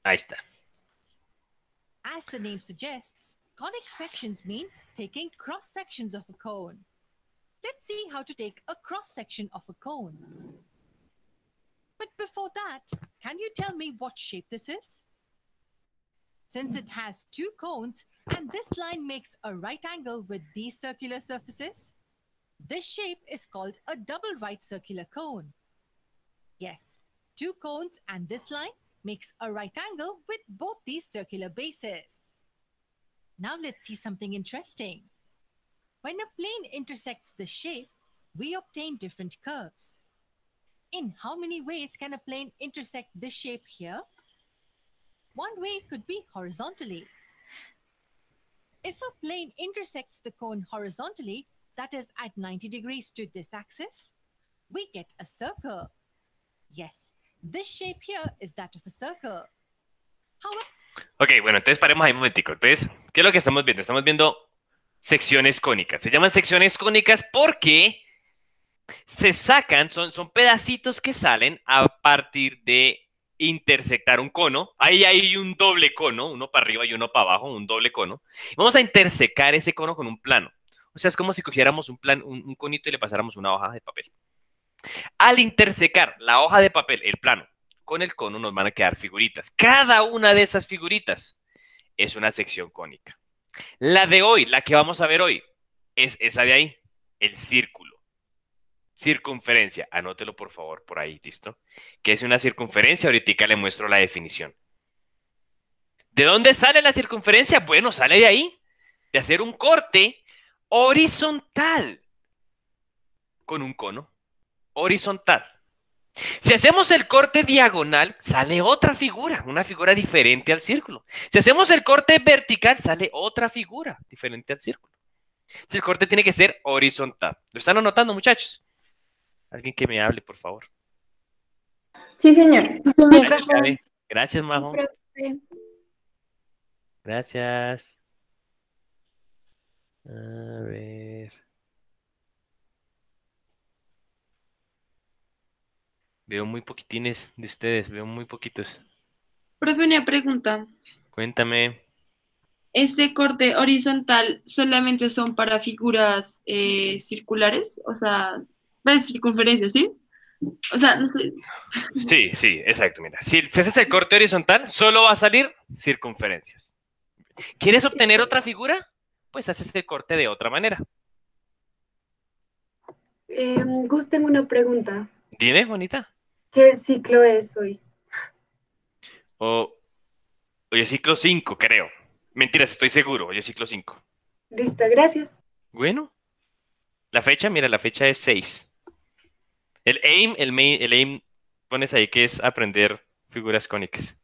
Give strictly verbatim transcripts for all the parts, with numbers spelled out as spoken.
Ahí está. As the name suggests, conic sections mean taking cross sections of a cone. Let's see how to take a cross section of a cone. But before that, can you tell me what shape this is? Since it has two cones and this line makes a right angle with these circular surfaces, this shape is called a double right circular cone. Yes, two cones and this line makes a right angle with both these circular bases. Now let's see something interesting. When a plane intersects the shape, we obtain different curves. In how many ways can a plane intersect this shape here? One way could be horizontally. If a plane intersects the cone horizontally, that is at ninety degrees to this axis, we get a circle. Yes, this shape here is that of a circle. However, Ok, bueno, entonces paremos ahí un momentico. Entonces, ¿qué es lo que estamos viendo? Estamos viendo secciones cónicas. Se llaman secciones cónicas porque se sacan, son, son pedacitos que salen a partir de intersectar un cono. Ahí hay un doble cono, uno para arriba y uno para abajo, un doble cono. Vamos a intersecar ese cono con un plano. O sea, es como si cogiéramos un, plan, un, un conito y le pasáramos una hoja de papel. Al intersecar la hoja de papel, el plano, con el cono nos van a quedar figuritas. Cada una de esas figuritas es una sección cónica. La de hoy, la que vamos a ver hoy, es esa de ahí, el círculo. Circunferencia, anótelo por favor por ahí, ¿listo? ¿Qué es una circunferencia? Ahorita le muestro la definición. ¿De dónde sale la circunferencia? Bueno, sale de ahí, de hacer un corte horizontal con un cono. Horizontal. Si hacemos el corte diagonal, sale otra figura, una figura diferente al círculo. Si hacemos el corte vertical, sale otra figura diferente al círculo. Si el corte tiene que ser horizontal. ¿Lo están anotando, muchachos? Alguien que me hable, por favor. Sí, señor. Sí, señor. Gracias, Gaby. Gracias, Majo. Sí, Gracias. A ver. Veo muy poquitines de ustedes, veo muy poquitos. Profe, una pregunta. Cuéntame. ¿Este corte horizontal solamente son para figuras eh, circulares? O sea, ¿ves circunferencias, sí? O sea, no sé. Sí, sí, exacto. Mira, si, si haces el corte horizontal, solo va a salir circunferencias. ¿Quieres obtener otra figura? Pues haces el corte de otra manera. Eh, Gus, tengo una pregunta. Dime, bonita. ¿Qué ciclo es hoy? O, hoy es ciclo cinco, creo. Mentiras, estoy seguro. Hoy es ciclo cinco. Listo, gracias. Bueno. La fecha, mira, la fecha es seis. El aim, el, main, el aim, pones ahí que es aprender figuras cónicas.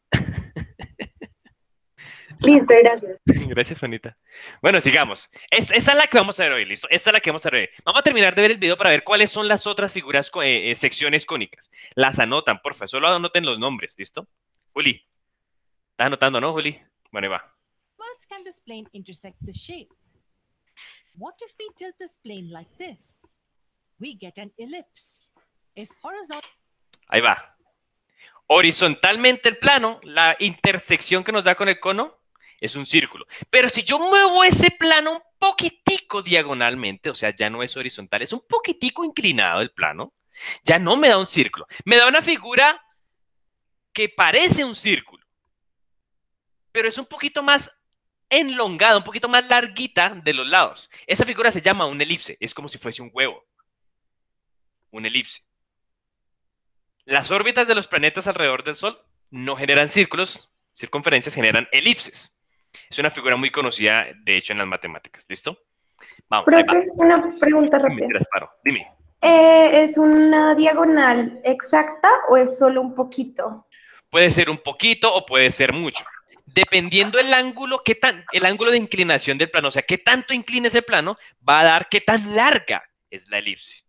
Listo, gracias. Gracias, Juanita. Bueno, sigamos. Esta, esta es la que vamos a ver hoy, ¿listo? Esta es la que vamos a ver hoy. Vamos a terminar de ver el video para ver cuáles son las otras figuras, eh, eh, secciones cónicas. Las anotan, porfa. Solo anoten los nombres, ¿listo? Juli. ¿Estás anotando, no, Juli? Bueno, ahí va. how else can this plane intersect this shape? What if we tilt this plane like this? We get an ellipse. If horizontal... Ahí va. Horizontalmente el plano, la intersección que nos da con el cono, es un círculo. Pero si yo muevo ese plano un poquitico diagonalmente, o sea, ya no es horizontal, es un poquitico inclinado el plano, ya no me da un círculo. Me da una figura que parece un círculo, pero es un poquito más enlongada, un poquito más larguita de los lados. Esa figura se llama un elipse, es como si fuese un huevo. Un elipse. Las órbitas de los planetas alrededor del Sol no generan círculos, circunferencias, generan elipses. Es una figura muy conocida, de hecho, en las matemáticas. ¿Listo? Vamos. Profe, una pregunta rápida. Dime, Paro, dime. Eh, ¿Es una diagonal exacta o es solo un poquito? Puede ser un poquito o puede ser mucho. Dependiendo el ángulo, qué tan, el ángulo de inclinación del plano, o sea, qué tanto inclina ese plano, va a dar qué tan larga es la elipse.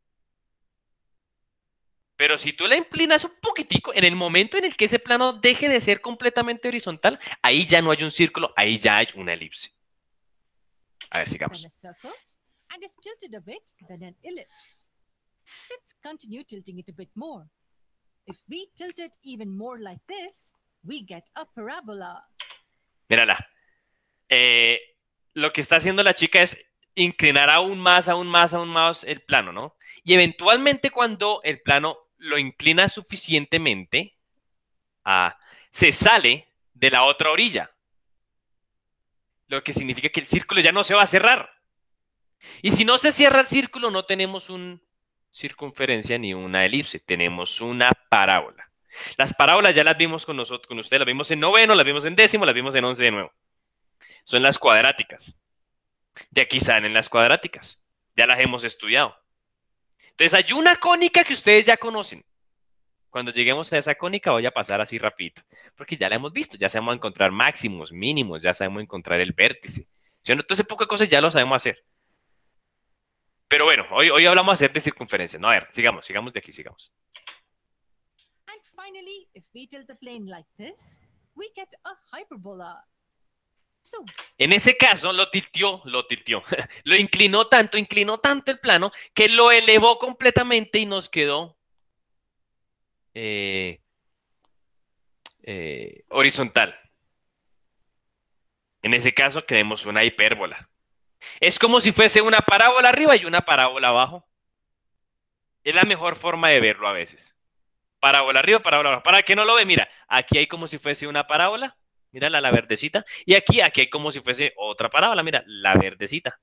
Pero si tú la inclinas un poquitico, en el momento en el que ese plano deje de ser completamente horizontal, ahí ya no hay un círculo, ahí ya hay una elipse. A ver, sigamos. Then a circle, and if tilted a bit, then an ellipse. Let's continue tilting it a bit more. If we tilt it even more like this, we get a parabola. Mírala. Eh, lo que está haciendo la chica es inclinar aún más, aún más, aún más el plano, ¿no? Y eventualmente cuando el plano lo inclina suficientemente, ah, se sale de la otra orilla. Lo que significa que el círculo ya no se va a cerrar. Y si no se cierra el círculo, no tenemos una circunferencia ni una elipse, tenemos una parábola. Las parábolas ya las vimos con nosotros, con ustedes, las vimos en noveno, las vimos en décimo, las vimos en once de nuevo. Son las cuadráticas. De aquí salen las cuadráticas. Ya las hemos estudiado. Entonces hay una cónica que ustedes ya conocen. Cuando lleguemos a esa cónica voy a pasar así rapidito, porque ya la hemos visto, ya sabemos encontrar máximos, mínimos, ya sabemos encontrar el vértice. ¿Sí? Todo ese poco de cosas ya lo sabemos hacer. Pero bueno, hoy, hoy hablamos de hacer de circunferencia. No, a ver, sigamos, sigamos de aquí, sigamos. And finally, if we tilt the plane like this, we get a hyperbola. So, En ese caso lo tiltió, lo tiltió, lo inclinó tanto, inclinó tanto el plano que lo elevó completamente y nos quedó eh, eh, horizontal. En ese caso quedemos una hipérbola. Es como si fuese una parábola arriba y una parábola abajo. Es la mejor forma de verlo a veces. Parábola arriba, parábola abajo. Para que no lo ve, mira, aquí hay como si fuese una parábola. Mira la, la verdecita. Y aquí, aquí hay como si fuese otra parábola. Mira, la verdecita.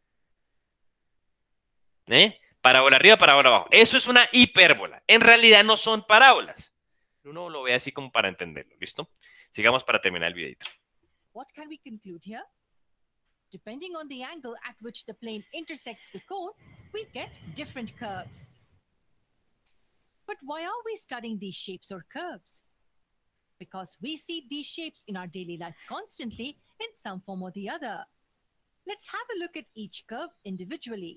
¿Eh? Parábola arriba, parábola abajo. Eso es una hipérbola. En realidad no son parábolas. Uno lo ve así como para entenderlo. ¿Listo? Sigamos para terminar el videito. what can we conclude here? Depending on the angle at which the plane intersects the cone, we get different curves. But why are we studying these shapes or curves? Because we see these shapes in our daily life constantly in some form or the other. Let's have a look at each curve individually.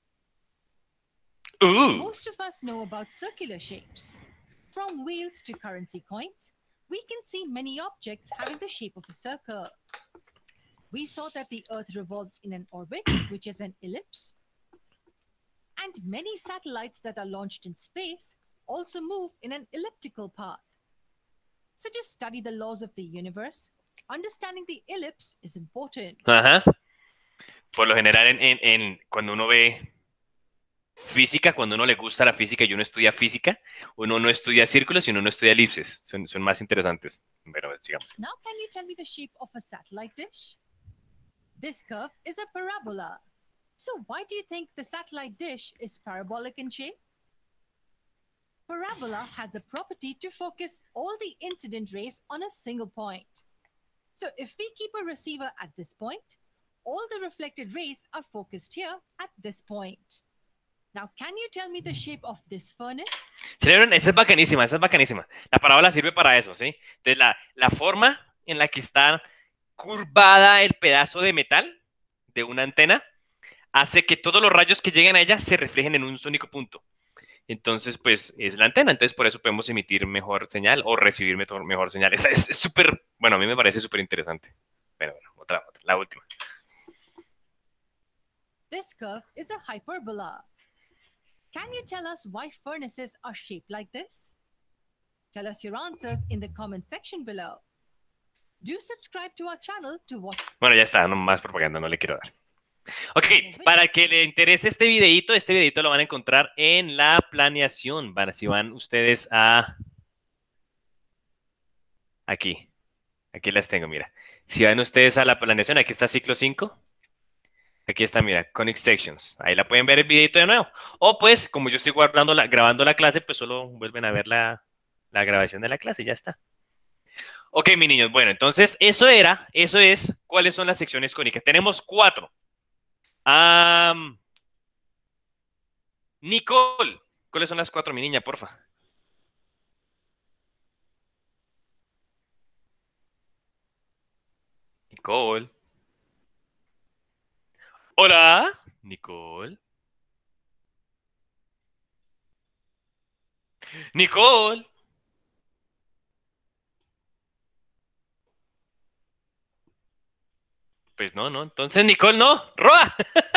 Uh, Most of us know about circular shapes. From wheels to currency coins, we can see many objects having the shape of a circle. We saw that the Earth revolves in an orbit, which is an ellipse. And many satellites that are launched in space also move in an elliptical path. So to study the laws of the universe, understanding the ellipse is important. ajá. Por lo general, en, en, en- cuando uno ve física, cuando uno le gusta la física y uno estudia física, uno no estudia círculos y uno no estudia elipses. Son, son más interesantes. Pero sigamos. Now, can you tell me the shape of a satellite dish? This curve is a parabola. So why do you think the satellite dish is parabolic in shape? Parabola has a property to focus all the incident rays on a single point. So if we keep a receiver at this point, all the reflected rays are focused here at this point. Now, can you tell me the shape of this furnace? Celebran, esa es bacanísima, esa es bacanísima. La parábola sirve para eso, ¿sí? Entonces, la, la forma en la que está curvada el pedazo de metal de una antena hace que todos los rayos que lleguen a ella se reflejen en un único punto. Entonces, pues, es la antena. Entonces, por eso podemos emitir mejor señal o recibir mejor, mejor señal. Esta es súper, bueno, a mí me parece súper interesante. Pero bueno, otra, otra, la última. This curve is a hyperbola. Can you tell us why furnaces are shaped like this? Tell us your answers in the comment section below. Do subscribe to our channel to watch. Bueno, ya está, no más propaganda, no le quiero dar. Ok, para que le interese este videito, este videito lo van a encontrar en la planeación. Van, si van ustedes a... Aquí, aquí las tengo, mira. Si van ustedes a la planeación, aquí está ciclo cinco. Aquí está, mira, Conic Sections. Ahí la pueden ver el videito de nuevo. O pues, como yo estoy guardando la, grabando la clase, pues solo vuelven a ver la, la grabación de la clase y ya está. Ok, mis niños, bueno, entonces eso era, eso es, ¿cuáles son las secciones cónicas? Tenemos cuatro. Um, Nicole, ¿cuáles son las cuatro, mi niña, porfa? Nicole. Hola, Nicole. Nicole. Pues no, no. Entonces, Nicole, no. ¡Roa!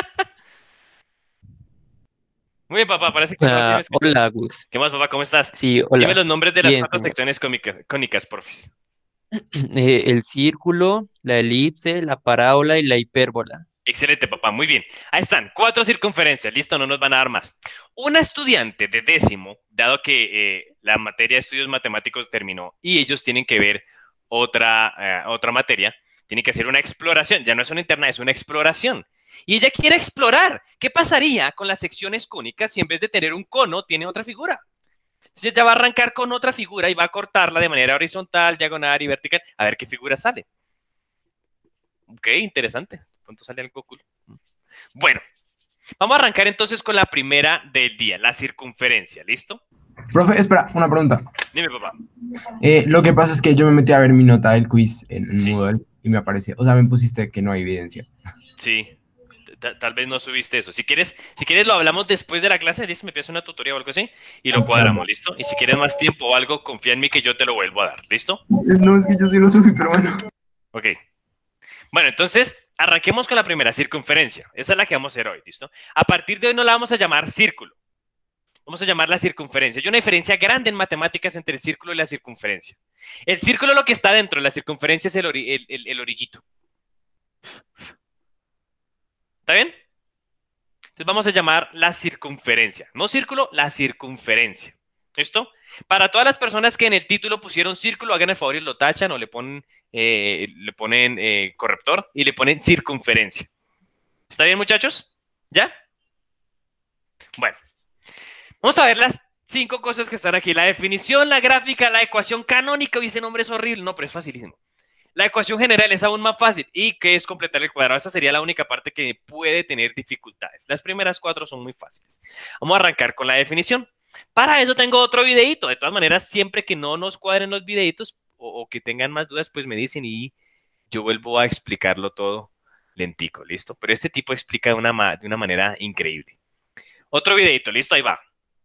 Muy bien, papá. Parece que no Ah, tienes que... hola, Gus. ¿Qué más, papá? ¿Cómo estás? Sí, Dime hola. los nombres de las Bien, cuatro señor. secciones cómica- cónicas, porfis. Eh, el círculo, la elipse, la parábola y la hipérbola. Excelente, papá, muy bien. Ahí están, cuatro circunferencias, listo, no nos van a dar más. Una estudiante de décimo, dado que eh, la materia de estudios matemáticos terminó y ellos tienen que ver otra, eh, otra materia, tienen que hacer una exploración, ya no es una interna, es una exploración. Y ella quiere explorar, ¿qué pasaría con las secciones cónicas si en vez de tener un cono tiene otra figura? Entonces ella va a arrancar con otra figura y va a cortarla de manera horizontal, diagonal y vertical, a ver qué figura sale. Ok, interesante. ¿Cuánto sale algo cool? Bueno, vamos a arrancar entonces con la primera del día, la circunferencia, ¿listo? Profe, espera, una pregunta. Dime, papá. Eh, lo que pasa es que yo me metí a ver mi nota del quiz en, en Sí. Moodle y me aparece, o sea, me pusiste que no hay evidencia. Sí, t- tal vez no subiste eso. Si quieres, si quieres lo hablamos después de la clase, listo, me pides una tutoría o algo así y lo cuadramos, ¿listo? Y si quieres más tiempo o algo, confía en mí que yo te lo vuelvo a dar, ¿listo? No, es que yo sí lo subí, pero bueno. Ok. Bueno, entonces arranquemos con la primera circunferencia. Esa es la que vamos a hacer hoy, ¿listo? A partir de hoy no la vamos a llamar círculo. Vamos a llamarla circunferencia. Hay una diferencia grande en matemáticas entre el círculo y la circunferencia. El círculo lo que está dentro, la circunferencia es el, ori el, el, el orillito. ¿Está bien? Entonces vamos a llamar la circunferencia. No círculo, la circunferencia. ¿Listo? Para todas las personas que en el título pusieron círculo, hagan el favor y lo tachan o le ponen, eh, le ponen eh, corrector y le ponen circunferencia. ¿Está bien, muchachos? ¿Ya? Bueno. Vamos a ver las cinco cosas que están aquí. La definición, la gráfica, la ecuación canónica. Uy, ese nombre es horrible. No, pero es facilísimo. La ecuación general es aún más fácil. ¿Y qué es completar el cuadrado? Esa sería la única parte que puede tener dificultades. Las primeras cuatro son muy fáciles. Vamos a arrancar con la definición. Para eso tengo otro videito. De todas maneras, siempre que no nos cuadren los videitos o, o que tengan más dudas, pues me dicen y yo vuelvo a explicarlo todo lentico. ¿Listo? Pero este tipo explica de una, de una manera increíble. Otro videito. ¿Listo? Ahí va.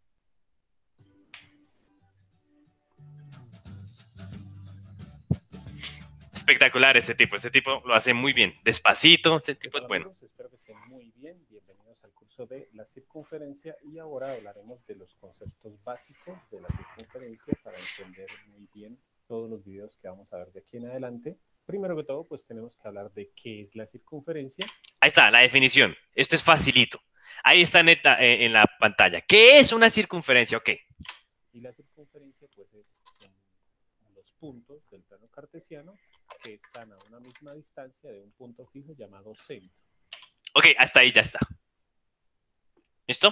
Espectacular este tipo, este tipo lo hace muy bien, despacito, este tipo es bueno. Amigos, espero que estén muy bien, bienvenidos al curso de la circunferencia y ahora hablaremos de los conceptos básicos de la circunferencia para entender muy bien todos los videos que vamos a ver de aquí en adelante. Primero que todo, pues tenemos que hablar de qué es la circunferencia. Ahí está, la definición, esto es facilito, ahí está neta, eh, en la pantalla. ¿Qué es una circunferencia? Ok. Y la circunferencia pues es, son los puntos del plano cartesiano que están a una misma distancia de un punto fijo llamado centro. Ok, hasta ahí ya está. ¿Listo?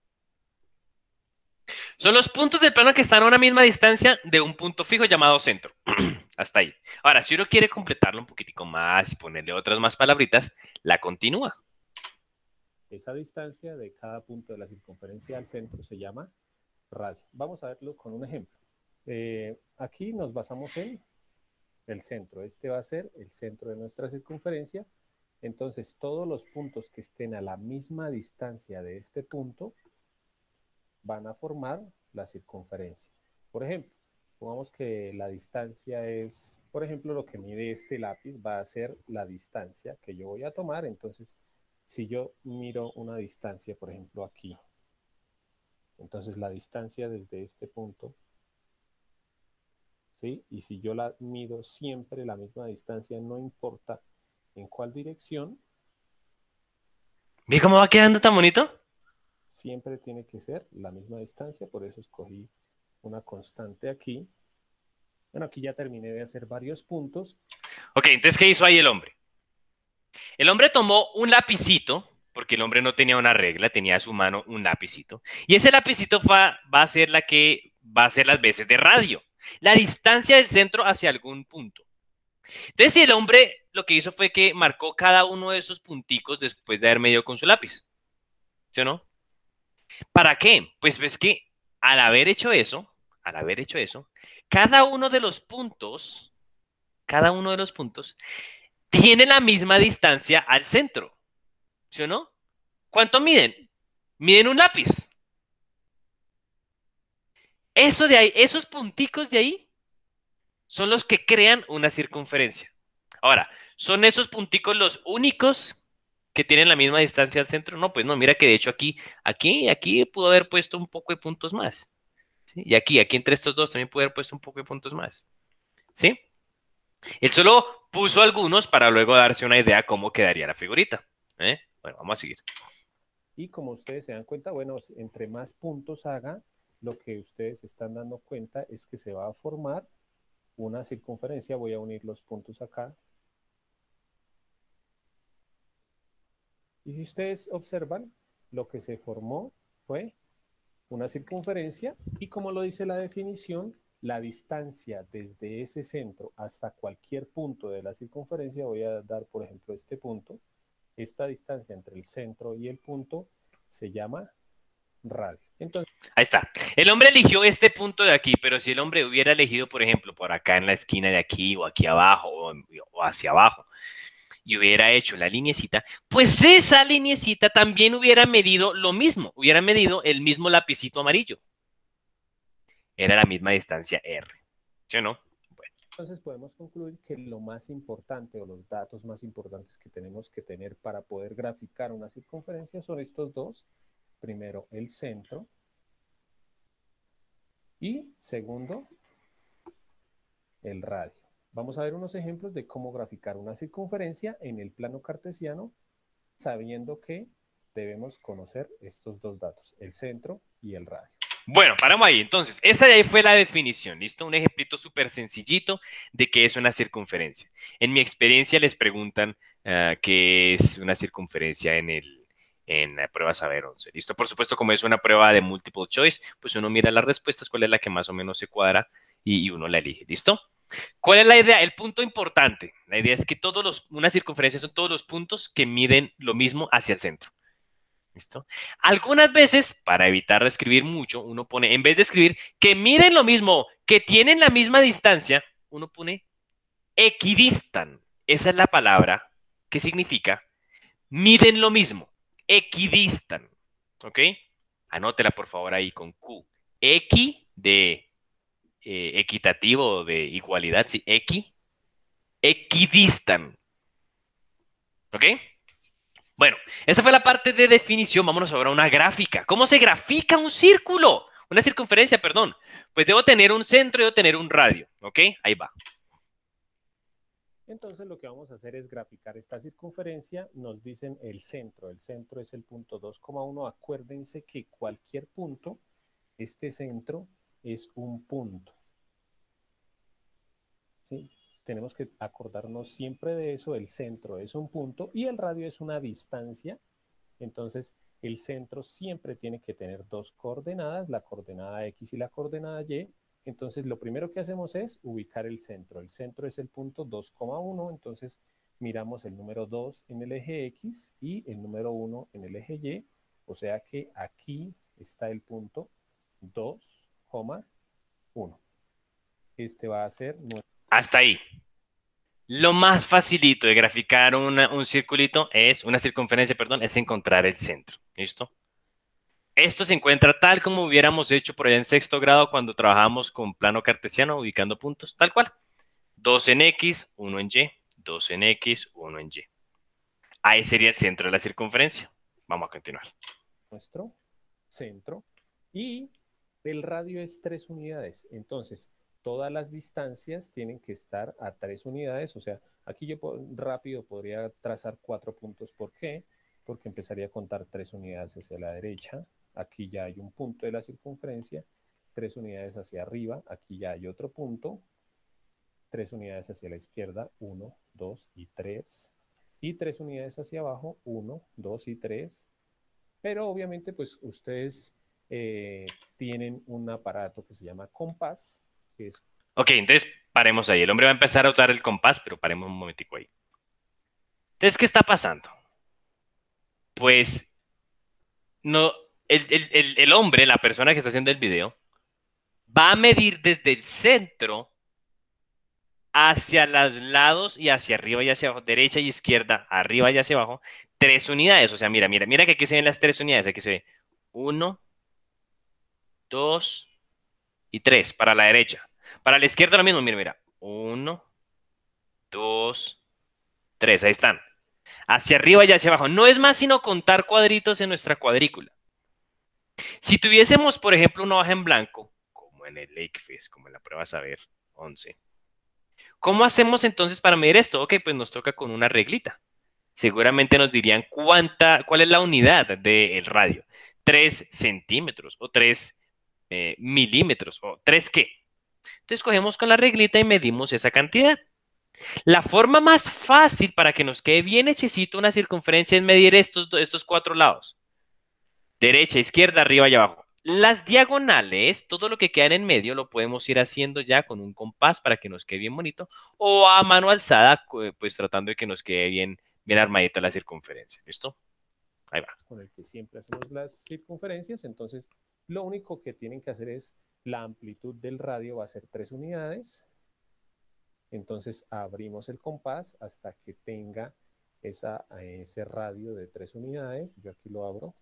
Son los puntos del plano que están a una misma distancia de un punto fijo llamado centro. Hasta ahí. Ahora, si uno quiere completarlo un poquitico más y ponerle otras más palabritas, la continúa. Esa distancia de cada punto de la circunferencia al centro se llama radio. Vamos a verlo con un ejemplo. Eh, aquí nos basamos en el centro. Este va a ser el centro de nuestra circunferencia. Entonces, todos los puntos que estén a la misma distancia de este punto van a formar la circunferencia. Por ejemplo, pongamos que la distancia es, por ejemplo, lo que mide este lápiz va a ser la distancia que yo voy a tomar. Entonces, si yo miro una distancia, por ejemplo, aquí, entonces la distancia desde este punto, ¿sí? Y si yo la mido siempre la misma distancia, no importa en cuál dirección. ¿Ve cómo va quedando tan bonito? Siempre tiene que ser la misma distancia, por eso escogí una constante aquí. Bueno, aquí ya terminé de hacer varios puntos. Ok, entonces, ¿qué hizo ahí el hombre? El hombre tomó un lapicito, porque el hombre no tenía una regla, tenía a su mano un lapicito, y ese lapicito va, va a ser la que va a ser las veces de radio, la distancia del centro hacia algún punto. Entonces, si el hombre lo que hizo fue que marcó cada uno de esos punticos después de haber medido con su lápiz, ¿sí o no? ¿Para qué? Pues es que al haber hecho eso, al haber hecho eso, cada uno de los puntos, cada uno de los puntos tiene la misma distancia al centro, ¿sí o no? ¿Cuánto miden? Miden un lápiz. Eso de ahí, esos punticos de ahí son los que crean una circunferencia. Ahora, ¿son esos punticos los únicos que tienen la misma distancia al centro? No, pues no, mira que de hecho aquí, aquí, aquí pudo haber puesto un poco de puntos más. ¿Sí? Y aquí, aquí entre estos dos también pudo haber puesto un poco de puntos más. ¿Sí? Él solo puso algunos para luego darse una idea cómo quedaría la figurita. ¿eh? Bueno, vamos a seguir. Y como ustedes se dan cuenta, bueno, entre más puntos haga, lo que ustedes se están dando cuenta es que se va a formar una circunferencia. Voy a unir los puntos acá. Y si ustedes observan, lo que se formó fue una circunferencia y como lo dice la definición, la distancia desde ese centro hasta cualquier punto de la circunferencia, voy a dar por ejemplo este punto, esta distancia entre el centro y el punto se llama radio. Entonces, ahí está. El hombre eligió este punto de aquí, pero si el hombre hubiera elegido, por ejemplo, por acá en la esquina de aquí o aquí abajo o, o hacia abajo, y hubiera hecho la linecita, pues esa linecita también hubiera medido lo mismo, hubiera medido el mismo lapicito amarillo. Era la misma distancia R, ¿sí o no? Bueno. Entonces podemos concluir que lo más importante o los datos más importantes que tenemos que tener para poder graficar una circunferencia son estos dos. Primero, el centro y segundo, el radio. Vamos a ver unos ejemplos de cómo graficar una circunferencia en el plano cartesiano, sabiendo que debemos conocer estos dos datos, el centro y el radio. Bueno, paramos ahí. Entonces, esa de ahí fue la definición, ¿listo? Un ejemplito súper sencillito de qué es una circunferencia. En mi experiencia les preguntan uh, qué es una circunferencia en, el, en la prueba Saber once, ¿listo? Por supuesto, como es una prueba de multiple choice, pues uno mira las respuestas, cuál es la que más o menos se cuadra y, y uno la elige, ¿listo? ¿Cuál es la idea? El punto importante. La idea es que todos los, una circunferencia son todos los puntos que miden lo mismo hacia el centro. ¿Listo? Algunas veces, para evitar escribir mucho, uno pone, en vez de escribir que miden lo mismo, que tienen la misma distancia, uno pone equidistan. Esa es la palabra que significa miden lo mismo, equidistan. ¿Ok? Anótela por favor ahí con Q. Equi de eh, equitativo, de igualdad, sí, equi, equidistan. ¿Ok? Bueno, esa fue la parte de definición. Vámonos ahora a una gráfica. ¿Cómo se grafica un círculo? Una circunferencia, perdón. Pues debo tener un centro y debo tener un radio. ¿Ok? Ahí va. Entonces lo que vamos a hacer es graficar esta circunferencia. Nos dicen el centro. El centro es el punto dos coma uno. Acuérdense que cualquier punto, este centro es un punto. ¿Sí? Tenemos que acordarnos siempre de eso. El centro es un punto y el radio es una distancia. Entonces, el centro siempre tiene que tener dos coordenadas, la coordenada X y la coordenada Y. Entonces, lo primero que hacemos es ubicar el centro. El centro es el punto dos coma uno. Entonces, miramos el número dos en el eje X y el número uno en el eje Y. O sea que aquí está el punto dos coma uno. Este va a ser nuestro... Hasta ahí. Lo más facilito de graficar una, un circulito es, una circunferencia, perdón, es encontrar el centro. ¿Listo? Esto se encuentra tal como hubiéramos hecho por allá en sexto grado cuando trabajamos con plano cartesiano, ubicando puntos, tal cual. dos en X, uno en Y, dos en X, uno en Y. Ahí sería el centro de la circunferencia. Vamos a continuar. Nuestro centro y el radio es tres unidades. Entonces, todas las distancias tienen que estar a tres unidades. O sea, aquí yo rápido podría trazar cuatro puntos. ¿Por qué? Porque empezaría a contar tres unidades hacia la derecha. Aquí ya hay un punto de la circunferencia. Tres unidades hacia arriba. Aquí ya hay otro punto. Tres unidades hacia la izquierda. Uno, dos y tres. Y tres unidades hacia abajo. Uno, dos y tres. Pero obviamente, pues ustedes eh, tienen un aparato que se llama compás. Que es... Ok, entonces paremos ahí. El hombre va a empezar a usar el compás, pero paremos un momentico ahí. Entonces, ¿qué está pasando? Pues, no, el, el, el, el hombre, la persona que está haciendo el video, va a medir desde el centro hacia los lados y hacia arriba y hacia abajo, derecha y izquierda, arriba y hacia abajo, tres unidades. O sea, mira, mira, mira que aquí se ven las tres unidades. Aquí se ve uno, dos y tres para la derecha. Para la izquierda lo mismo, mira, mira. Uno, dos, tres, ahí están. Hacia arriba y hacia abajo. No es más sino contar cuadritos en nuestra cuadrícula. Si tuviésemos, por ejemplo, una hoja en blanco, como en el Lake Fest, como en la prueba Saber once, ¿Cómo hacemos entonces para medir esto? Ok, pues nos toca con una reglita. Seguramente nos dirían cuánta, cuál es la unidad del radio. Tres centímetros o tres eh, milímetros o tres qué. Entonces cogemos con la reglita y medimos esa cantidad. La forma más fácil para que nos quede bien hechecito una circunferencia es medir estos, estos cuatro lados. Derecha, izquierda, arriba y abajo. Las diagonales, todo lo que queda en medio, lo podemos ir haciendo ya con un compás para que nos quede bien bonito, o a mano alzada, pues tratando de que nos quede bien, bien armadita la circunferencia. ¿Listo? Ahí va. Con el que siempre hacemos las circunferencias, entonces lo único que tienen que hacer es la amplitud del radio va a ser tres unidades. Entonces abrimos el compás hasta que tenga esa, ese radio de tres unidades. Yo aquí lo abro.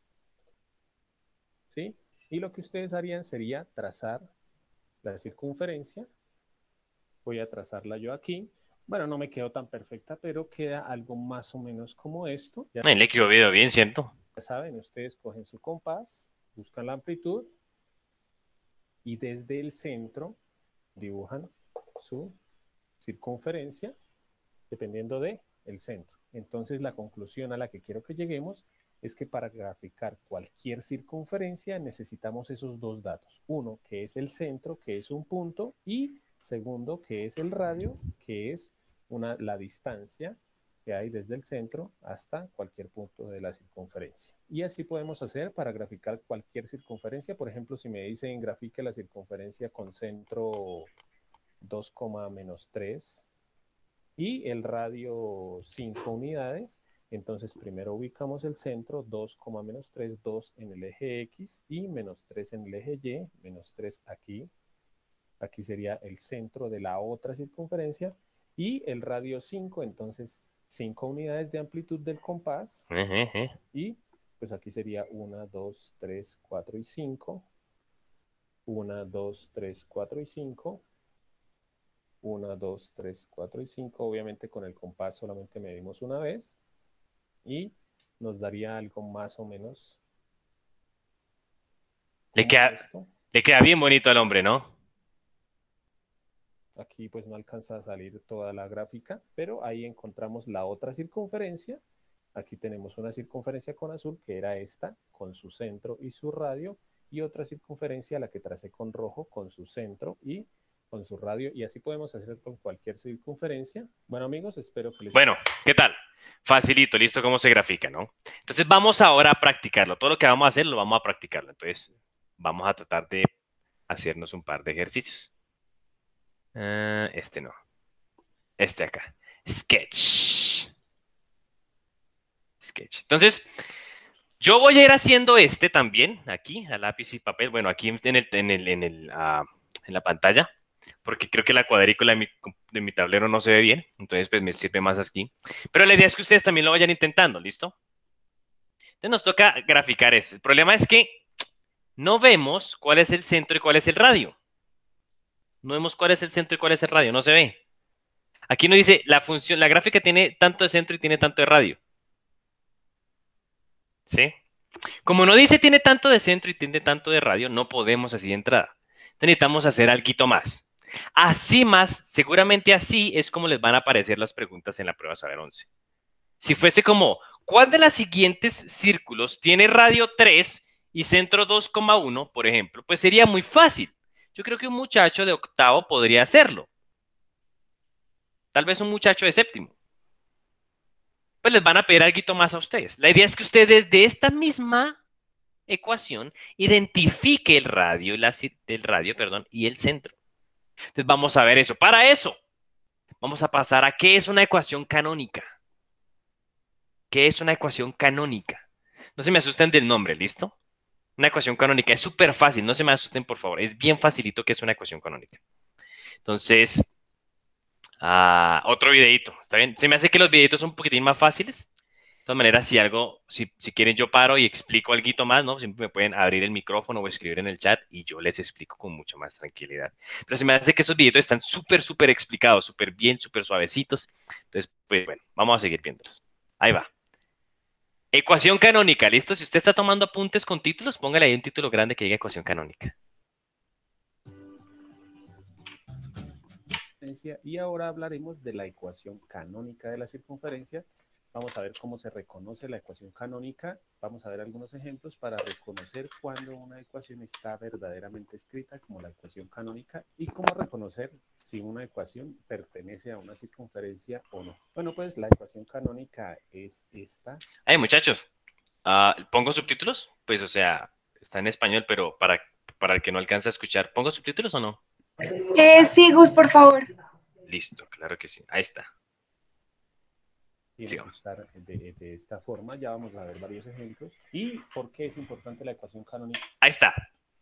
¿Sí? Y lo que ustedes harían sería trazar la circunferencia. Voy a trazarla yo aquí. Bueno, no me quedó tan perfecta, pero queda algo más o menos como esto. Ya, Ahí le quedó bien, ¿cierto? ya saben, ustedes cogen su compás, buscan la amplitud y desde el centro dibujan su circunferencia dependiendo de el centro. Entonces la conclusión a la que quiero que lleguemos es que para graficar cualquier circunferencia necesitamos esos dos datos. Uno, que es el centro, que es un punto, y segundo, que es el radio, que es una, la distancia que hay desde el centro hasta cualquier punto de la circunferencia. Y así podemos hacer para graficar cualquier circunferencia. Por ejemplo, si me dicen grafique la circunferencia con centro dos, menos tres y el radio cinco unidades, entonces primero ubicamos el centro, dos, menos tres, dos en el eje X y menos tres en el eje Y, menos tres aquí. Aquí sería el centro de la otra circunferencia y el radio cinco, entonces cinco unidades de amplitud del compás. Uh-huh. Y pues aquí sería uno, dos, tres, cuatro y cinco. uno, dos, tres, cuatro y cinco. uno, dos, tres, cuatro y cinco. Obviamente con el compás solamente medimos una vez. Y nos daría algo más o menos. Le queda, le queda bien bonito al hombre, ¿no? Aquí pues no alcanza a salir toda la gráfica, pero ahí encontramos la otra circunferencia. Aquí tenemos una circunferencia con azul, que era esta, con su centro y su radio, y otra circunferencia, la que tracé con rojo, con su centro y con su radio, y así podemos hacer con cualquier circunferencia. Bueno, amigos, espero que les... Bueno, ¿qué tal? Facilito, listo cómo se grafica, ¿no? Entonces vamos ahora a practicarlo. Todo lo que vamos a hacer lo vamos a practicarlo. Entonces vamos a tratar de hacernos un par de ejercicios. Uh, este no. Este acá. Sketch. Sketch. Entonces, yo voy a ir haciendo este también, aquí, a lápiz y papel. Bueno, aquí en, el, en, el, en, el, uh, en la pantalla, porque creo que la cuadrícula de mi, de mi tablero no se ve bien. Entonces, pues me sirve más aquí. Pero la idea es que ustedes también lo vayan intentando, ¿listo? Entonces nos toca graficar este. El problema es que no vemos cuál es el centro y cuál es el radio. No vemos cuál es el centro y cuál es el radio, no se ve. Aquí nos dice, la función, la gráfica tiene tanto de centro y tiene tanto de radio. ¿Sí? Como no dice tiene tanto de centro y tiene tanto de radio, no podemos así de entrada. Entonces necesitamos hacer algo más. Así más, seguramente así es como les van a aparecer las preguntas en la prueba Saber once. Si fuese como, ¿cuál de los siguientes círculos tiene radio tres y centro dos coma uno, por ejemplo? Pues sería muy fácil. Yo creo que un muchacho de octavo podría hacerlo. Tal vez un muchacho de séptimo. Pues les van a pedir algo más a ustedes. La idea es que ustedes de esta misma ecuación identifique el radio, la, el radio perdón, y el centro. Entonces vamos a ver eso. Para eso, vamos a pasar a qué es una ecuación canónica. ¿Qué es una ecuación canónica? No se me asusten del nombre, ¿listo? Una ecuación canónica es súper fácil, no se me asusten, por favor. Es bien facilito que es una ecuación canónica. Entonces, uh, otro videito, ¿está bien? Se me hace que los videitos son un poquitín más fáciles. De todas maneras, si algo, si, si quieren yo paro y explico algo más, ¿no? Siempre me pueden abrir el micrófono o escribir en el chat y yo les explico con mucha más tranquilidad. Pero se me hace que esos videitos están súper, súper explicados, súper bien, súper suavecitos. Entonces, pues bueno, vamos a seguir viéndolos. Ahí va. Ecuación canónica, ¿listo? Si usted está tomando apuntes con títulos, póngale ahí un título grande que diga ecuación canónica. circunferencia. Y ahora hablaremos de la ecuación canónica de la circunferencia. Vamos a ver cómo se reconoce la ecuación canónica. Vamos a ver algunos ejemplos para reconocer cuando una ecuación está verdaderamente escrita como la ecuación canónica y cómo reconocer si una ecuación pertenece a una circunferencia o no. Bueno, pues la ecuación canónica es esta. Ay, muchachos, ah, ¿pongo subtítulos? Pues, o sea, está en español, pero para, para el que no alcanza a escuchar, ¿pongo subtítulos o no? Eh, sí, Gus, por favor. Listo, claro que sí. Ahí está. Tiene Sigamos. que estar de, de esta forma. Ya vamos a ver varios ejemplos. ¿Y por qué es importante la ecuación canónica? Ahí está.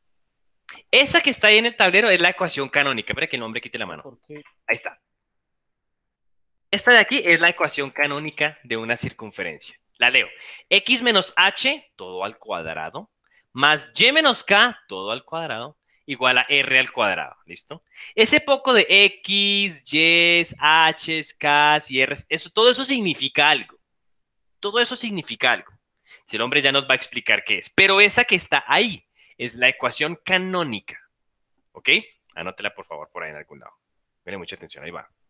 Esa que está ahí en el tablero es la ecuación canónica. Espera que el hombre quite la mano. ¿Por qué? Ahí está. Esta de aquí es la ecuación canónica de una circunferencia. La leo. X menos h, todo al cuadrado, más y menos k, todo al cuadrado, igual a r al cuadrado. ¿Listo? Ese poco de x, y, h, k y r, eso, todo eso significa algo. Todo eso significa algo. Si el hombre ya nos va a explicar qué es. Pero esa que está ahí es la ecuación canónica. ¿Ok? Anótela, por favor, por ahí en algún lado. Miren mucha atención, ahí va.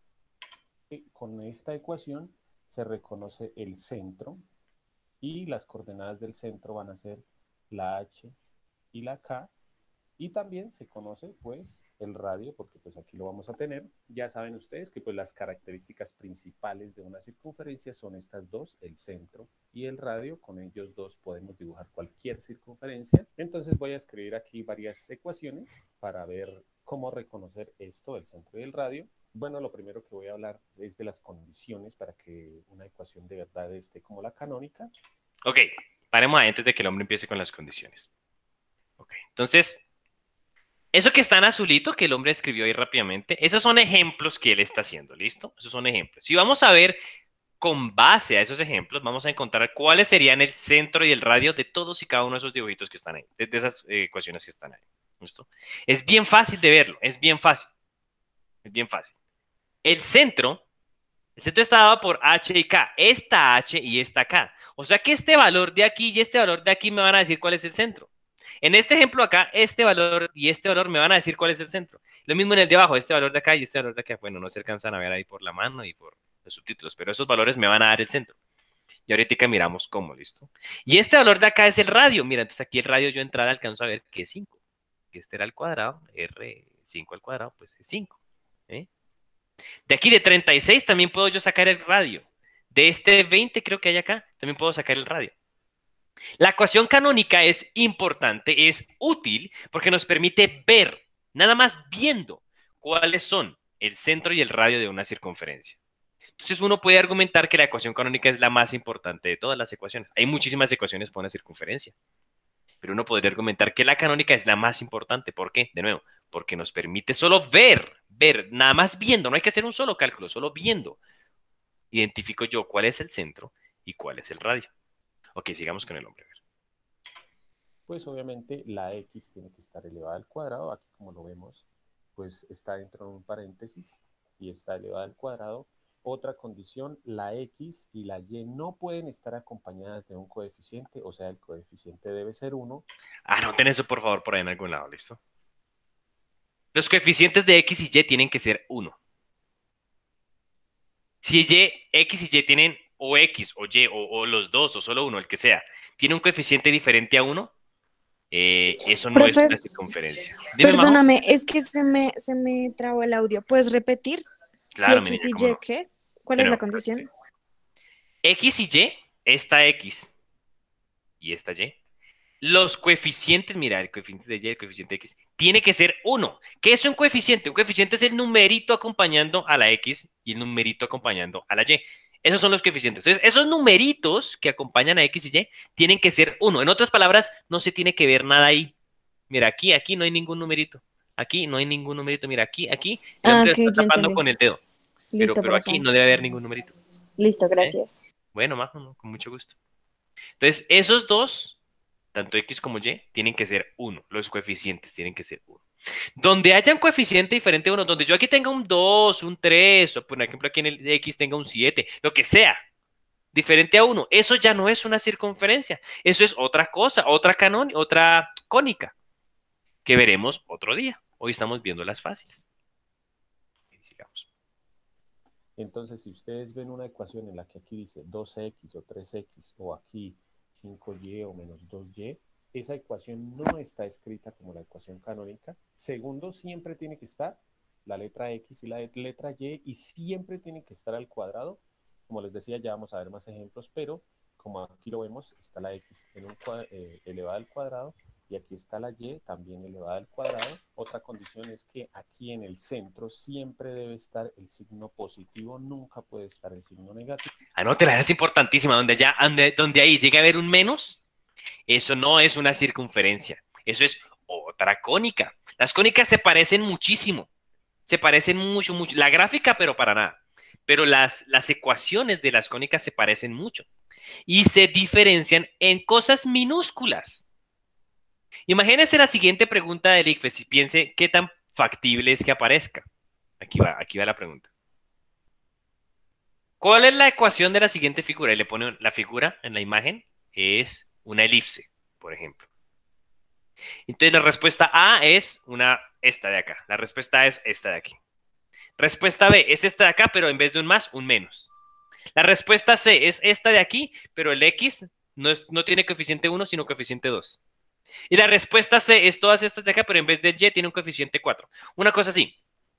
Con esta ecuación se reconoce el centro y las coordenadas del centro van a ser la h y la k. Y también se conoce, pues, el radio, porque pues aquí lo vamos a tener. Ya saben ustedes que pues las características principales de una circunferencia son estas dos, el centro y el radio. Con ellos dos podemos dibujar cualquier circunferencia. Entonces voy a escribir aquí varias ecuaciones para ver cómo reconocer esto, el centro y el radio. Bueno, lo primero que voy a hablar es de las condiciones para que una ecuación de verdad esté como la canónica. Ok, paremos ahí antes de que el hombre empiece con las condiciones. Ok, entonces... Eso que está en azulito, que el hombre escribió ahí rápidamente, esos son ejemplos que él está haciendo, ¿listo? Esos son ejemplos. Si vamos a ver con base a esos ejemplos, vamos a encontrar cuáles serían el centro y el radio de todos y cada uno de esos dibujitos que están ahí, de, de esas eh, ecuaciones que están ahí, ¿listo? Es bien fácil de verlo, es bien fácil. Es bien fácil. El centro, el centro está dado por h y k, esta h y esta k. O sea que este valor de aquí y este valor de aquí me van a decir cuál es el centro. En este ejemplo acá, este valor y este valor me van a decir cuál es el centro. Lo mismo en el de abajo, este valor de acá y este valor de acá. Bueno, no se alcanzan a ver ahí por la mano y por los subtítulos, pero esos valores me van a dar el centro. Y ahorita miramos cómo, ¿listo? Y este valor de acá es el radio. Mira, entonces aquí el radio yo entrada alcanzo a ver que es cinco. Que este era al cuadrado, R cinco al cuadrado, pues es cinco. ¿eh? De aquí de treinta y seis también puedo yo sacar el radio. De este veinte creo que hay acá, también puedo sacar el radio. La ecuación canónica es importante, es útil, porque nos permite ver, nada más viendo, cuáles son el centro y el radio de una circunferencia. Entonces uno puede argumentar que la ecuación canónica es la más importante de todas las ecuaciones. Hay muchísimas ecuaciones para una circunferencia, pero uno podría argumentar que la canónica es la más importante. ¿Por qué? De nuevo, porque nos permite solo ver, ver, nada más viendo, no hay que hacer un solo cálculo, solo viendo. Identifico yo cuál es el centro y cuál es el radio. Ok, sigamos con el hombre. Pues obviamente la x tiene que estar elevada al cuadrado. Aquí como lo vemos, pues está dentro de un paréntesis y está elevada al cuadrado. Otra condición, la x y la y no pueden estar acompañadas de un coeficiente, o sea, el coeficiente debe ser uno. Anoten eso por favor por ahí en algún lado, ¿listo? Los coeficientes de x y y tienen que ser uno. Si y, x y y tienen o x o y o, o los dos o solo uno, el que sea, tiene un coeficiente diferente a uno, eh, eso no Profe, es una circunferencia. Dime, Majo. Perdóname, es que se me, se me trabó el audio. ¿Puedes repetir? Claro, Si mi X niña, y cómo Y, no. ¿qué? ¿Cuál De es la nuevo, condición? X y y, esta x y esta y, los coeficientes, mira, el coeficiente de y, el coeficiente de x, tiene que ser uno. ¿Qué es un coeficiente? Un coeficiente es el numerito acompañando a la x y el numerito acompañando a la y. Esos son los coeficientes. Entonces, esos numeritos que acompañan a x y y tienen que ser uno. En otras palabras, no se tiene que ver nada ahí. Mira, aquí, aquí no hay ningún numerito. Aquí no hay ningún numerito. Mira, aquí, aquí, el Ah, hombre ok, lo está ya tapando entendí. con el dedo. Pero, Listo, pero aquí profe. no debe haber ningún numerito. Listo, ¿Eh? gracias. Bueno, Majo, ¿no? Con mucho gusto. Entonces, esos dos, tanto x como y, tienen que ser uno. Los coeficientes tienen que ser uno. Donde haya un coeficiente diferente a uno, donde yo aquí tenga un dos, un tres, o por ejemplo aquí en el x tenga un siete, lo que sea, diferente a uno, eso ya no es una circunferencia. Eso es otra cosa, otra canón, otra cónica, que veremos otro día. Hoy estamos viendo las fáciles. sigamos. Entonces, si ustedes ven una ecuación en la que aquí dice dos equis o tres equis, o aquí cinco y o menos dos y, esa ecuación no está escrita como la ecuación canónica. Segundo, siempre tiene que estar la letra X y la letra Y, y siempre tiene que estar al cuadrado. Como les decía, ya vamos a ver más ejemplos, pero como aquí lo vemos, está la X en un eh, elevada al cuadrado, y aquí está la Y también elevada al cuadrado. Otra condición es que aquí en el centro siempre debe estar el signo positivo, nunca puede estar el signo negativo. Anótela, esa es importantísima. Donde, ya, donde, donde ahí llega a haber un menos, eso no es una circunferencia, eso es otra cónica. Las cónicas se parecen muchísimo, se parecen mucho, mucho. La gráfica, pero para nada. Pero las, las ecuaciones de las cónicas se parecen mucho y se diferencian en cosas minúsculas. Imagínense la siguiente pregunta del ICFES y piense qué tan factible es que aparezca. Aquí va, aquí va la pregunta. ¿Cuál es la ecuación de la siguiente figura? Y le pone la figura en la imagen, es una elipse, por ejemplo. Entonces la respuesta A es una, esta de acá. La respuesta A es esta de aquí. Respuesta B es esta de acá, pero en vez de un más, un menos. La respuesta C es esta de aquí, pero el X no, es, no tiene coeficiente uno, sino coeficiente dos. Y la respuesta C es todas estas de acá, pero en vez del Y tiene un coeficiente cuatro. Una cosa así.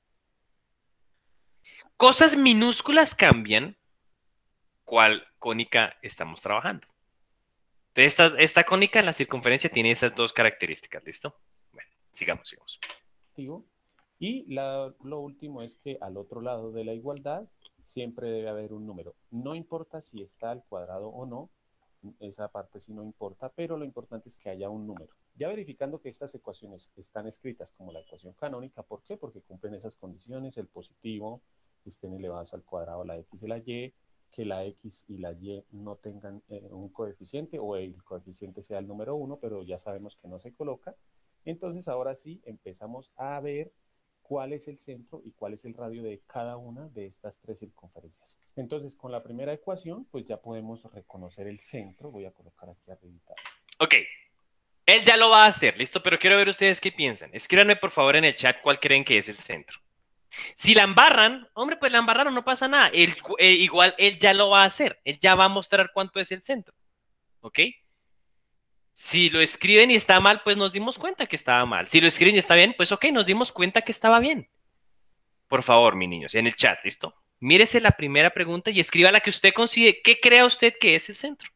Cosas minúsculas cambian cuál cónica estamos trabajando. Entonces, esta, esta cónica en la circunferencia tiene esas dos características, ¿listo? Bueno, sigamos, sigamos. Y la, lo último es que al otro lado de la igualdad siempre debe haber un número. No importa si está al cuadrado o no, esa parte sí no importa, pero lo importante es que haya un número. Ya verificando que estas ecuaciones están escritas como la ecuación canónica, ¿por qué? Porque cumplen esas condiciones, el positivo, que estén elevados al cuadrado la X y la Y, que la X y la Y no tengan eh, un coeficiente, o el coeficiente sea el número uno, pero ya sabemos que no se coloca. Entonces ahora sí empezamos a ver cuál es el centro y cuál es el radio de cada una de estas tres circunferencias. Entonces, con la primera ecuación, pues ya podemos reconocer el centro. Voy a colocar aquí arriba. Ok, él ya lo va a hacer, ¿listo? Pero quiero ver ustedes qué piensan. Escríbanme, por favor, en el chat cuál creen que es el centro. Si la embarran, hombre, pues la embarraron, no pasa nada. Él, eh, igual él ya lo va a hacer. Él ya va a mostrar cuánto es el centro. ¿Ok? Si lo escriben y está mal, pues nos dimos cuenta que estaba mal. Si lo escriben y está bien, pues ok, nos dimos cuenta que estaba bien. Por favor, mis niños, en el chat, ¿listo? Mírese la primera pregunta y escriba la que usted considere. ¿Qué crea usted que es el centro?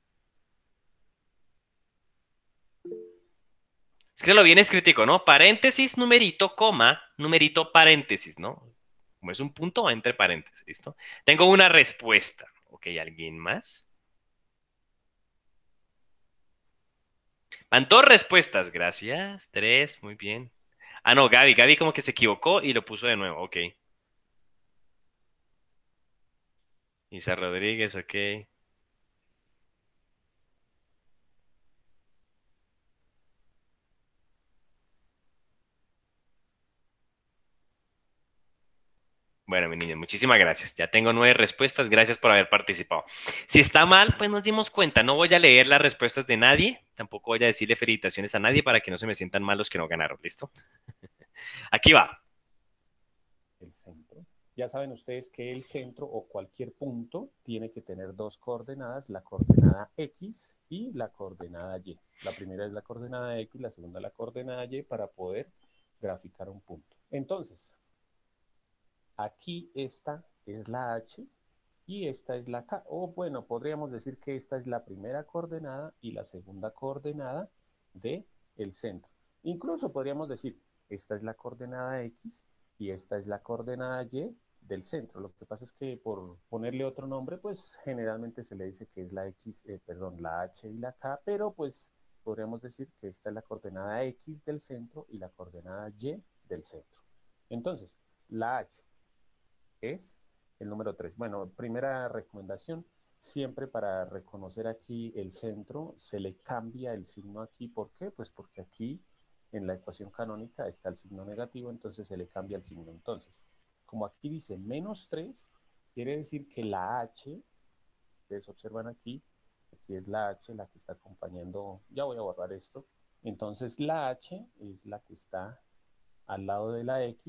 Escríbelo bien escritico, ¿no? Paréntesis, numerito, coma, numerito, paréntesis, ¿no? Como es un punto, va entre paréntesis, ¿listo? Tengo una respuesta. Ok, ¿alguien más? Van dos respuestas, gracias. Tres, muy bien. Ah, no, Gaby, Gaby como que se equivocó y lo puso de nuevo, ok. Isa Rodríguez, ok. Bueno, mi niño, muchísimas gracias. Ya tengo nueve respuestas. Gracias por haber participado. Si está mal, pues nos dimos cuenta. No voy a leer las respuestas de nadie. Tampoco voy a decirle felicitaciones a nadie para que no se me sientan mal los que no ganaron. ¿Listo? Aquí va. El centro. Ya saben ustedes que el centro o cualquier punto tiene que tener dos coordenadas, la coordenada X y la coordenada Y. La primera es la coordenada X, la segunda la coordenada Y, para poder graficar un punto. Entonces, aquí esta es la H y esta es la K. O bueno, podríamos decir que esta es la primera coordenada y la segunda coordenada del centro. Incluso podríamos decir, esta es la coordenada X y esta es la coordenada Y del centro. Lo que pasa es que por ponerle otro nombre, pues generalmente se le dice que es la X, eh, perdón, la H y la K, pero pues podríamos decir que esta es la coordenada X del centro y la coordenada Y del centro. Entonces, la H es el número tres. Bueno, primera recomendación, siempre para reconocer aquí el centro, se le cambia el signo aquí. ¿Por qué? Pues porque aquí en la ecuación canónica está el signo negativo, entonces se le cambia el signo. Entonces, como aquí dice menos tres, quiere decir que la H, ustedes observan aquí, aquí es la H la que está acompañando, ya voy a borrar esto, entonces la H es la que está al lado de la X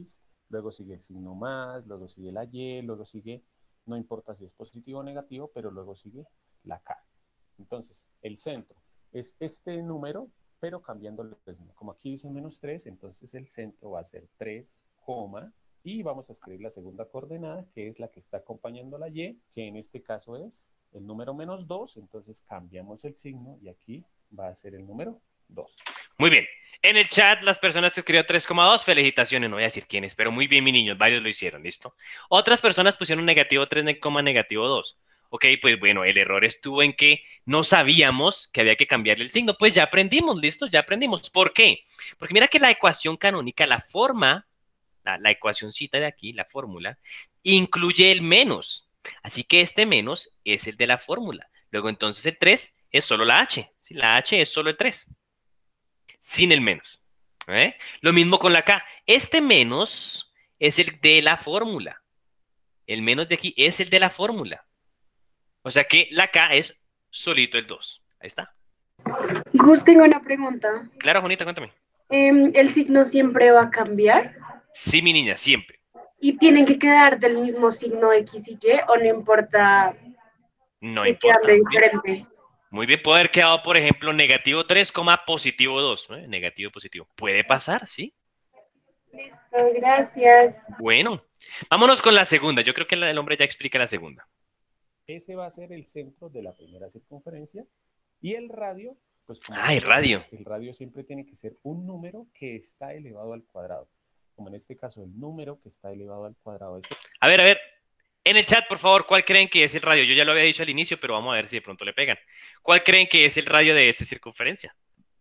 luego sigue el signo más, luego sigue la Y, luego sigue, no importa si es positivo o negativo, pero luego sigue la K. Entonces, el centro es este número, pero cambiándole el signo. Como aquí dice menos tres, entonces el centro va a ser tres, y vamos a escribir la segunda coordenada, que es la que está acompañando la Y, que en este caso es el número menos dos, entonces cambiamos el signo y aquí va a ser el número dos. Muy bien. En el chat, las personas que escribieron tres coma dos, felicitaciones, no voy a decir quiénes, pero muy bien, mi niños, varios lo hicieron, ¿listo? Otras personas pusieron negativo tres, negativo dos. Ok, pues bueno, el error estuvo en que no sabíamos que había que cambiarle el signo. Pues ya aprendimos, ¿listo? Ya aprendimos. ¿Por qué? Porque mira que la ecuación canónica, la forma, la, la ecuacióncita de aquí, la fórmula, incluye el menos. Así que este menos es el de la fórmula. Luego entonces el tres es solo la H. ¿Sí? La H es solo el tres. Sin el menos. ¿Eh? Lo mismo con la K. Este menos es el de la fórmula. El menos de aquí es el de la fórmula. O sea que la K es solito el dos. Ahí está. Gus, tengo una pregunta. Claro, Juanita, cuéntame. Em, ¿el signo siempre va a cambiar? Sí, mi niña, siempre. ¿Y tienen que quedar del mismo signo X y Y o no importa No si importa. quedan de diferente? Muy bien, puede haber quedado, por ejemplo, negativo tres, positivo dos. ¿eh? Negativo, positivo. Puede pasar, ¿sí? Listo, gracias. Bueno, vámonos con la segunda. Yo creo que el hombre ya explica la segunda. Ese va a ser el centro de la primera circunferencia. Y el radio, pues como Ah, el radio. El radio siempre tiene que ser un número que está elevado al cuadrado. Como en este caso, el número que está elevado al cuadrado es... A ver, a ver. En el chat, por favor, ¿cuál creen que es el radio? Yo ya lo había dicho al inicio, pero vamos a ver si de pronto le pegan. ¿Cuál creen que es el radio de esa circunferencia?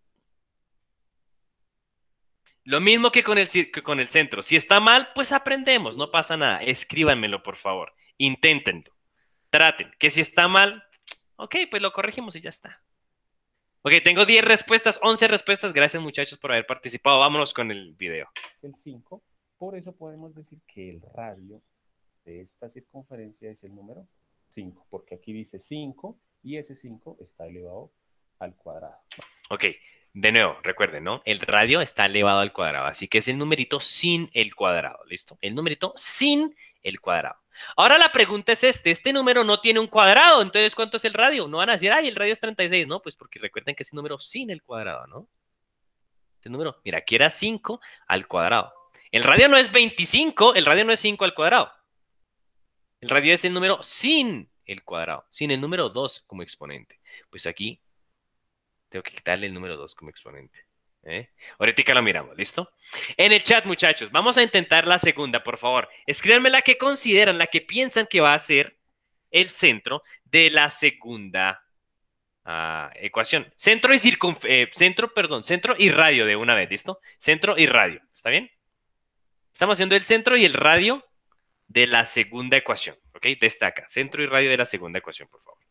Lo mismo que con el, que con el centro. Si está mal, pues aprendemos, no pasa nada. Escríbanmelo, por favor. Inténtenlo. Traten. Que si está mal, ok, pues lo corregimos y ya está. Ok, tengo diez respuestas, once respuestas. Gracias, muchachos, por haber participado. Vámonos con el video. El cinco. Por eso podemos decir que el radio de esta circunferencia es el número cinco, porque aquí dice cinco y ese cinco está elevado al cuadrado. Ok, de nuevo, recuerden, ¿no? El radio está elevado al cuadrado, así que es el numerito sin el cuadrado, ¿listo? El numerito sin el cuadrado. Ahora la pregunta es este, este número no tiene un cuadrado, entonces ¿cuánto es el radio? No van a decir, ay, el radio es treinta y seis, ¿no? Pues porque recuerden que es el número sin el cuadrado, ¿no? Este número, mira, aquí era cinco al cuadrado. El radio no es veinticinco, el radio no es cinco al cuadrado. El radio es el número sin el cuadrado, sin el número dos como exponente. Pues aquí tengo que quitarle el número dos como exponente. ¿eh? Ahorita lo miramos, ¿listo? En el chat, muchachos, vamos a intentar la segunda, por favor. Escríbanme la que consideran, la que piensan que va a ser el centro de la segunda uh, ecuación. Centro y circunf eh, centro, perdón, centro y radio de una vez, ¿listo? Centro y radio, ¿está bien? Estamos haciendo el centro y el radio de la segunda ecuación, ¿ok? Destaca, centro y radio de la segunda ecuación, por favor.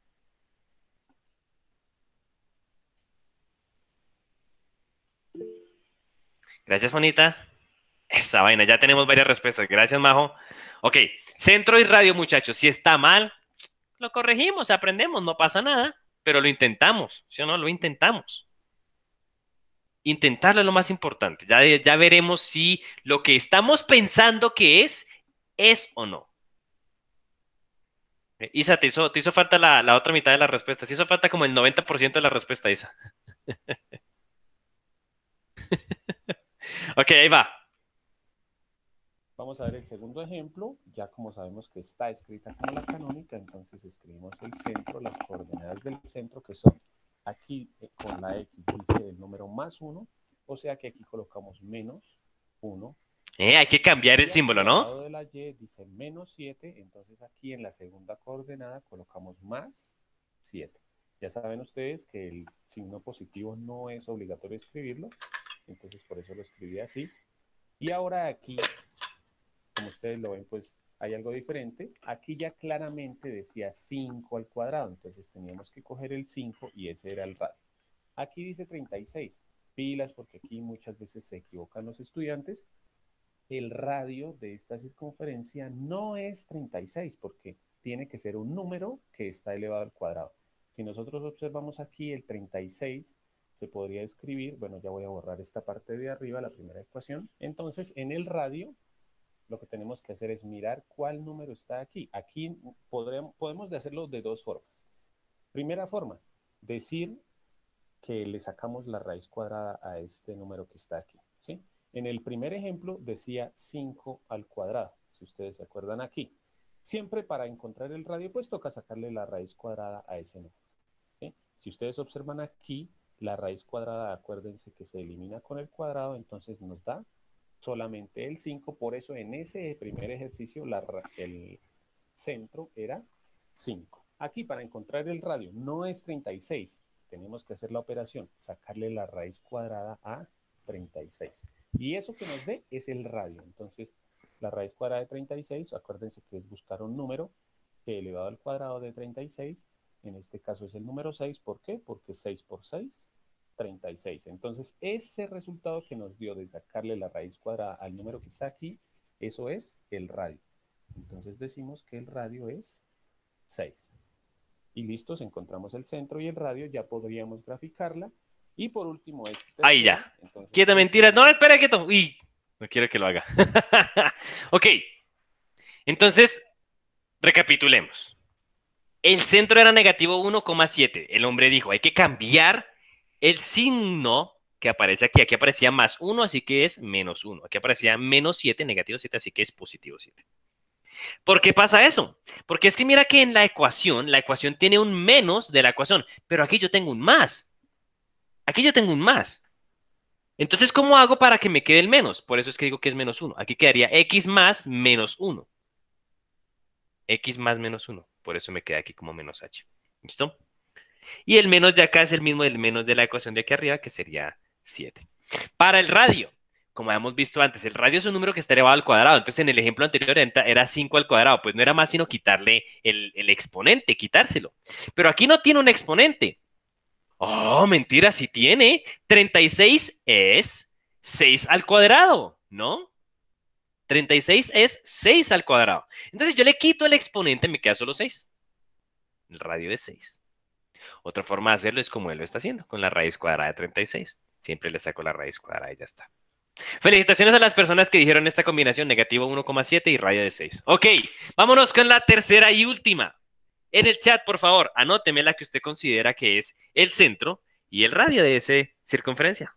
Gracias, Juanita. Esa vaina, ya tenemos varias respuestas. Gracias, Majo. Ok, centro y radio, muchachos. Si está mal, lo corregimos, aprendemos, no pasa nada, pero lo intentamos, ¿sí o no? Lo intentamos. Intentarlo es lo más importante. Ya, ya veremos si lo que estamos pensando que es, es o no. Isa, te hizo, te hizo falta la, la otra mitad de la respuesta. Te hizo falta como el noventa por ciento de la respuesta, Isa. Ok, ahí va. Vamos a ver el segundo ejemplo. Ya como sabemos que está escrita como la canónica, entonces escribimos el centro, las coordenadas del centro, que son aquí con la X dice el número más uno, o sea que aquí colocamos menos uno. Eh, hay que cambiar el símbolo, ¿no? Al lado de la Y dice menos siete, entonces aquí en la segunda coordenada colocamos más siete. Ya saben ustedes que el signo positivo no es obligatorio escribirlo, entonces por eso lo escribí así. Y ahora aquí, como ustedes lo ven, pues hay algo diferente. Aquí ya claramente decía cinco al cuadrado, entonces teníamos que coger el cinco y ese era el radio. Aquí dice treinta y seis, pilas porque aquí muchas veces se equivocan los estudiantes. El radio de esta circunferencia no es treinta y seis porque tiene que ser un número que está elevado al cuadrado. Si nosotros observamos aquí el treinta y seis, se podría escribir, bueno, ya voy a borrar esta parte de arriba, la primera ecuación. Entonces, en el radio lo que tenemos que hacer es mirar cuál número está aquí. Aquí podremos, podemos de hacerlo de dos formas. Primera forma, decir que le sacamos la raíz cuadrada a este número que está aquí, ¿sí? En el primer ejemplo decía cinco al cuadrado, si ustedes se acuerdan aquí. Siempre para encontrar el radio, pues toca sacarle la raíz cuadrada a ese número, ¿sí? Si ustedes observan aquí, la raíz cuadrada, acuérdense que se elimina con el cuadrado, entonces nos da solamente el cinco. Por eso en ese primer ejercicio la, el centro era cinco. Aquí para encontrar el radio no es treinta y seis. Tenemos que hacer la operación, sacarle la raíz cuadrada a treinta y seis. Y eso que nos dé es el radio. Entonces, la raíz cuadrada de treinta y seis, acuérdense que es buscar un número que elevado al cuadrado de treinta y seis, en este caso es el número seis. ¿Por qué? Porque seis por seis, treinta y seis. Entonces, ese resultado que nos dio de sacarle la raíz cuadrada al número que está aquí, eso es el radio. Entonces, decimos que el radio es seis. Y listos, encontramos el centro y el radio, ya podríamos graficarla. Y por último, este. Ahí ya. Quieto, mentiras. No, espera, quieto. Uy, no quiero que lo haga. Ok. Entonces, recapitulemos. El centro era negativo uno coma siete. El hombre dijo, hay que cambiar el signo que aparece aquí. Aquí aparecía más uno, así que es menos uno. Aquí aparecía menos siete, negativo siete, así que es positivo siete. ¿Por qué pasa eso? Porque es que mira que en la ecuación, la ecuación tiene un menos de la ecuación, pero aquí yo tengo un más. Aquí yo tengo un más. Entonces, ¿cómo hago para que me quede el menos? Por eso es que digo que es menos uno. Aquí quedaría x más menos uno. X más menos uno. Por eso me queda aquí como menos h. ¿Listo? Y el menos de acá es el mismo del menos de la ecuación de aquí arriba, que sería siete. Para el radio, como habíamos visto antes, el radio es un número que está elevado al cuadrado. Entonces, en el ejemplo anterior era cinco al cuadrado. Pues no era más sino quitarle el, el exponente, quitárselo. Pero aquí no tiene un exponente. Oh, mentira, sí tiene. treinta y seis es seis al cuadrado, ¿no? treinta y seis es seis al cuadrado. Entonces yo le quito el exponente, me queda solo seis. El radio es seis. Otra forma de hacerlo es como él lo está haciendo, con la raíz cuadrada de treinta y seis. Siempre le saco la raíz cuadrada y ya está. Felicitaciones a las personas que dijeron esta combinación, negativo uno coma siete y radio de seis. Ok, vámonos con la tercera y última. En el chat, por favor, anóteme la que usted considera que es el centro y el radio de esa circunferencia.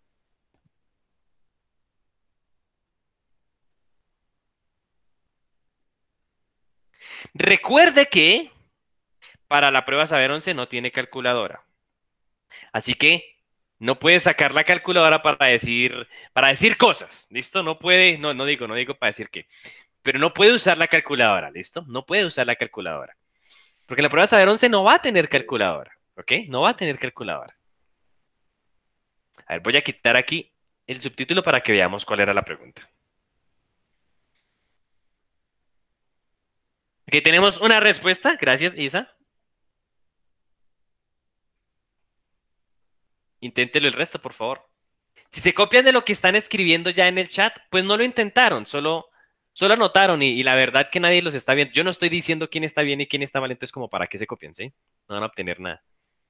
Recuerde que para la prueba Saber once no tiene calculadora. Así que no puede sacar la calculadora para decir, para decir cosas, ¿listo? No puede, no, no digo, no digo para decir qué, pero no puede usar la calculadora, ¿listo? No puede usar la calculadora. Porque la prueba Saber once no va a tener calculadora, ¿ok? No va a tener calculadora. A ver, voy a quitar aquí el subtítulo para que veamos cuál era la pregunta. Ok, tenemos una respuesta. Gracias, Isa. Inténtelo el resto, por favor. Si se copian de lo que están escribiendo ya en el chat, pues no lo intentaron, solo, solo anotaron y, y la verdad que nadie los está viendo. Yo no estoy diciendo quién está bien y quién está mal, entonces como para qué se copian, ¿sí? No van a obtener nada.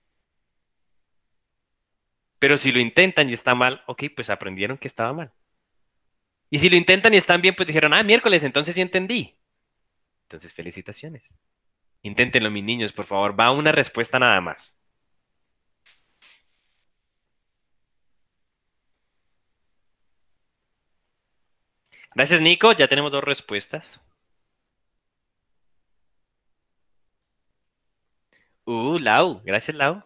Pero si lo intentan y está mal, ok, pues aprendieron que estaba mal. Y si lo intentan y están bien, pues dijeron, ah, miércoles, entonces sí entendí. Entonces, felicitaciones. Inténtenlo, mis niños, por favor. Va una respuesta nada más. Gracias, Nico. Ya tenemos dos respuestas. Uh, Lau. Gracias, Lau.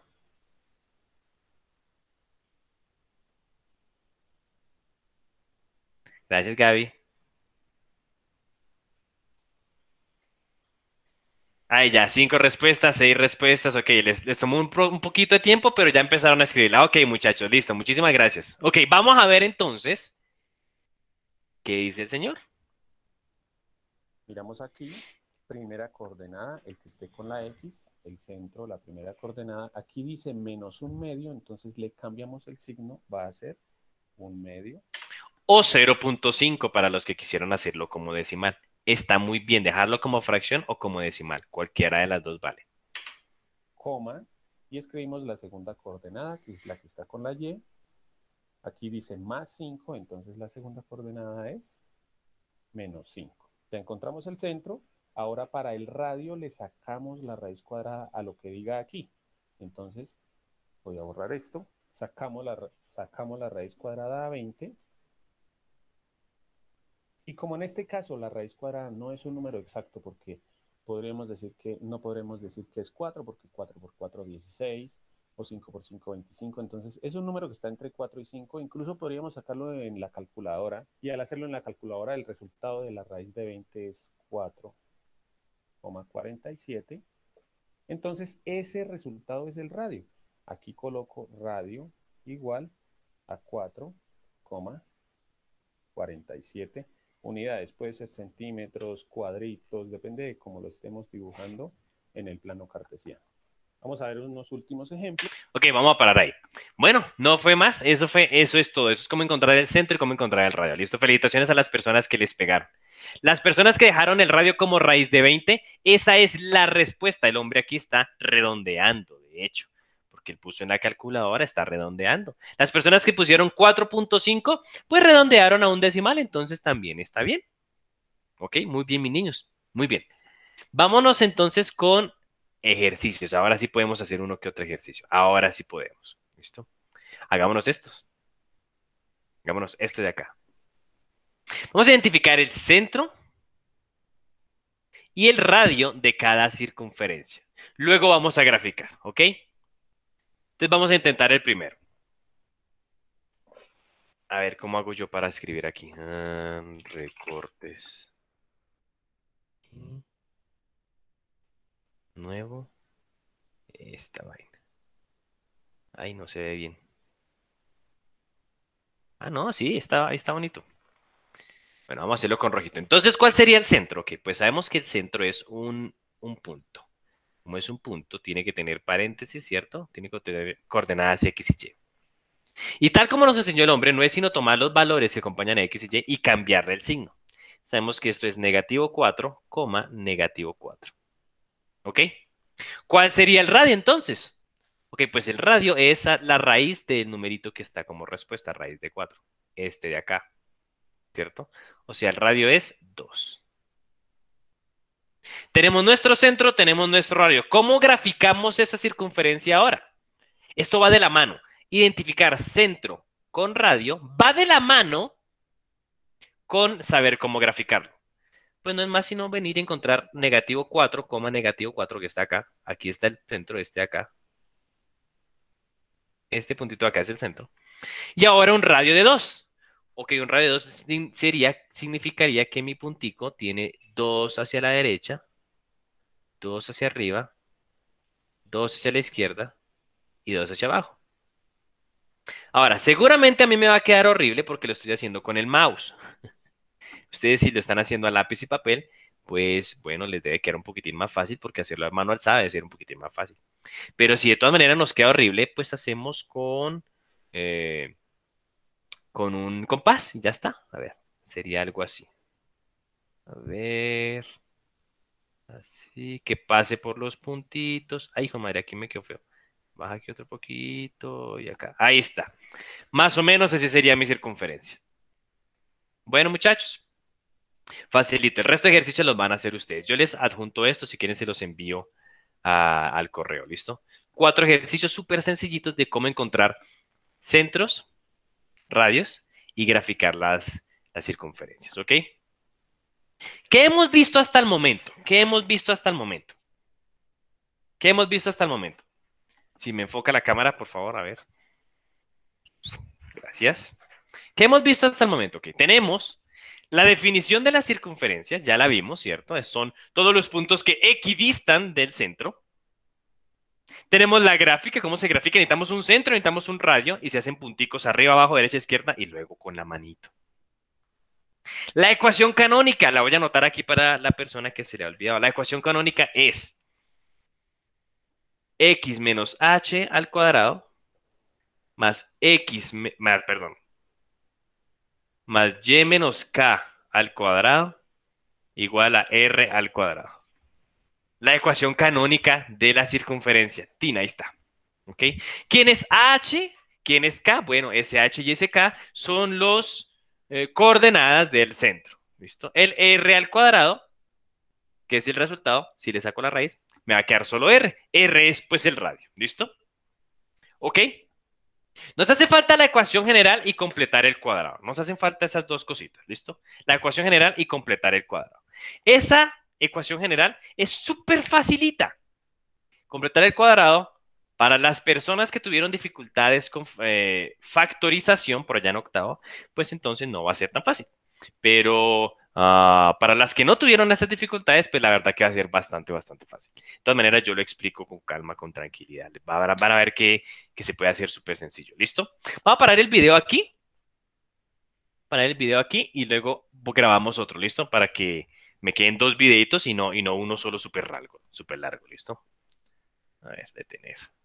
Gracias, Gaby. Ay, ya, cinco respuestas, seis respuestas. Ok, les, les tomó un, pro- un poquito de tiempo, pero ya empezaron a escribirla. Ok, muchachos, listo. Muchísimas gracias. Ok, vamos a ver entonces qué dice el señor. Miramos aquí, primera coordenada, el que esté con la X, el centro, la primera coordenada. Aquí dice menos un medio, entonces le cambiamos el signo, va a ser un medio. O cero punto cinco para los que quisieron hacerlo como decimal. Está muy bien dejarlo como fracción o como decimal. Cualquiera de las dos vale. Coma, y escribimos la segunda coordenada, que es la que está con la Y. Aquí dice más cinco, entonces la segunda coordenada es menos cinco. Ya encontramos el centro. Ahora para el radio le sacamos la raíz cuadrada a lo que diga aquí. Entonces, voy a borrar esto. Sacamos la, sacamos la raíz cuadrada a veinte. Y como en este caso la raíz cuadrada no es un número exacto, porque podríamos decir que, no podremos decir que es cuatro, porque cuatro por cuatro es dieciséis, o cinco por cinco, veinticinco. Entonces, es un número que está entre cuatro y cinco. Incluso podríamos sacarlo en la calculadora. Y al hacerlo en la calculadora, el resultado de la raíz de veinte es cuatro coma cuarenta y siete. Entonces, ese resultado es el radio. Aquí coloco radio igual a cuatro coma cuarenta y siete unidades. Puede ser centímetros, cuadritos, depende de cómo lo estemos dibujando en el plano cartesiano. Vamos a ver unos últimos ejemplos. Ok, vamos a parar ahí. Bueno, no fue más. Eso fue, eso es todo. Eso es cómo encontrar el centro y cómo encontrar el radio. ¿Listo? Felicitaciones a las personas que les pegaron. Las personas que dejaron el radio como raíz de veinte, esa es la respuesta. El hombre aquí está redondeando, de hecho, porque él puso en la calculadora, está redondeando. Las personas que pusieron cuatro punto cinco, pues redondearon a un decimal, entonces también está bien. Ok, muy bien, mis niños. Muy bien. Vámonos entonces con ejercicios. Ahora sí podemos hacer uno que otro ejercicio. Ahora sí podemos. ¿Listo? Hagámonos estos. Hagámonos este de acá. Vamos a identificar el centro y el radio de cada circunferencia. Luego vamos a graficar, ¿ok? Entonces vamos a intentar el primero. A ver, ¿cómo hago yo para escribir aquí? Ah, recortes. Nuevo. Esta vaina. Ahí no se ve bien. Ah, no, sí, está, está bonito. Bueno, vamos a hacerlo con rojito. Entonces, ¿cuál sería el centro? Ok, pues sabemos que el centro es un, un punto. Como es un punto, tiene que tener paréntesis, ¿cierto? Tiene que tener coordenadas X y Y. Y tal como nos enseñó el hombre, no es sino tomar los valores que acompañan a X y Y y cambiarle el signo. Sabemos que esto es negativo cuatro, negativo cuatro. ¿Ok? ¿Cuál sería el radio entonces? Ok, pues el radio es la raíz del numerito que está como respuesta, raíz de cuatro. Este de acá, ¿cierto? O sea, el radio es dos. Tenemos nuestro centro, tenemos nuestro radio. ¿Cómo graficamos esa circunferencia ahora? Esto va de la mano. Identificar centro con radio va de la mano con saber cómo graficarlo. Pues no es más sino venir a encontrar negativo cuatro, negativo cuatro que está acá. Aquí está el centro, este acá. Este puntito acá es el centro. Y ahora un radio de dos. Ok, un radio de dos sería, significaría que mi puntico tiene dos hacia la derecha, dos hacia arriba, dos hacia la izquierda y dos hacia abajo. Ahora, seguramente a mí me va a quedar horrible porque lo estoy haciendo con el mouse. Ustedes si lo están haciendo a lápiz y papel, pues bueno, les debe quedar un poquitín más fácil porque hacerlo a mano alzada debe ser un poquitín más fácil. Pero si de todas maneras nos queda horrible, pues hacemos con... Eh, con un compás y ya está. A ver, sería algo así. A ver. Así, que pase por los puntitos. Ay, hijo de madre, aquí me quedó feo. Baja aquí otro poquito y acá. Ahí está. Más o menos así sería mi circunferencia. Bueno, muchachos. Facilito. El resto de ejercicios los van a hacer ustedes. Yo les adjunto esto, si quieren se los envío a, al correo, ¿listo? Cuatro ejercicios súper sencillitos de cómo encontrar centros, radios y graficar las, las circunferencias, ¿ok? ¿Qué hemos visto hasta el momento? ¿Qué hemos visto hasta el momento? ¿Qué hemos visto hasta el momento? Si me enfoca la cámara, por favor, a ver. Gracias. ¿Qué hemos visto hasta el momento? Ok, tenemos la definición de la circunferencia, ya la vimos, ¿cierto? Son todos los puntos que equidistan del centro. Tenemos la gráfica, cómo se grafica. Necesitamos un centro, necesitamos un radio y se hacen punticos arriba, abajo, derecha, izquierda y luego con la manito. La ecuación canónica, la voy a anotar aquí para la persona que se le ha olvidado. La ecuación canónica es x menos h al cuadrado más x, más, perdón, más y menos k al cuadrado igual a r al cuadrado. La ecuación canónica de la circunferencia. Tina, ahí está. ¿Ok? ¿Quién es h? ¿Quién es k? Bueno, ese h y ese k son los eh, coordenadas del centro. ¿Listo? El R al cuadrado, que es el resultado, si le saco la raíz, me va a quedar solo R. R es pues el radio. ¿Listo? ¿Ok? Nos hace falta la ecuación general y completar el cuadrado. Nos hacen falta esas dos cositas. ¿Listo? La ecuación general y completar el cuadrado. Esa ecuación general es súper facilita. Completar el cuadrado, para las personas que tuvieron dificultades con eh, factorización por allá en octavo, pues entonces no va a ser tan fácil. Pero uh, para las que no tuvieron esas dificultades, pues la verdad que va a ser bastante, bastante fácil. De todas maneras, yo lo explico con calma, con tranquilidad. Van a, van a ver que, que se puede hacer súper sencillo. ¿Listo? Vamos a parar el video aquí. Parar el video aquí y luego grabamos otro. ¿Listo? Para que me queden dos videitos y no, y no uno solo súper largo. Súper largo. ¿Listo? A ver, detener.